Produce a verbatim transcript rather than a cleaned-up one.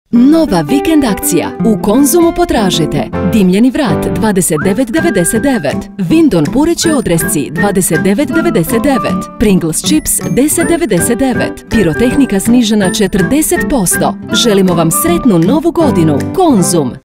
Nova vikend akcija. U Konzumu potražite dimljeni vrat dvadeset devet devedeset devet, Windon pureći odresci dvadeset devet devedeset devet, Pringles chips deset devedeset devet, pirotehnika snižena četrdeset posto. Želimo vam sretnu novu godinu. Konzum.